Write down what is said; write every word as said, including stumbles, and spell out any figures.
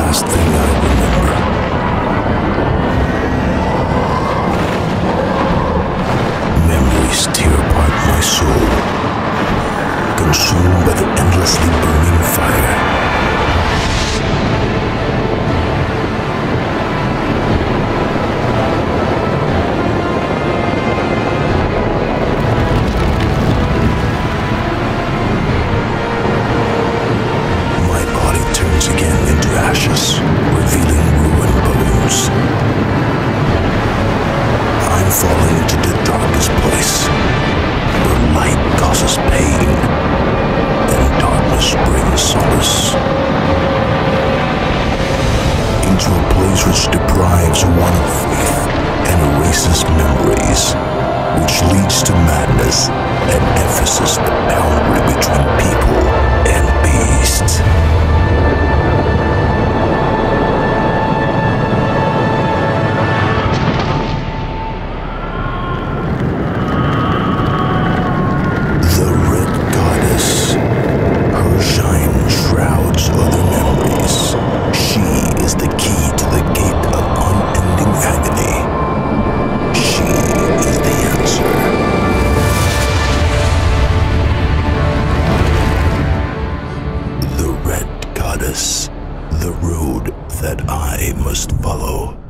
last thing I remember. Memories tear apart my soul, consumed by the endlessly burning fire. Again into ashes, revealing ruined bones. I'm falling into the darkest place, where light causes pain, and darkness brings solace. Into a place which deprives one of faith and erases memories, which leads to madness and emphasizes the boundary between people and beasts. The road that I must follow.